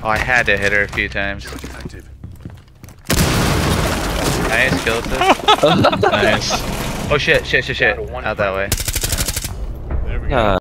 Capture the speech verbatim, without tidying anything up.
Oh, I had to hit her a few times. Nice, kill assist. Nice. Oh shit, shit, shit, shit. Out that way. There we go. Uh,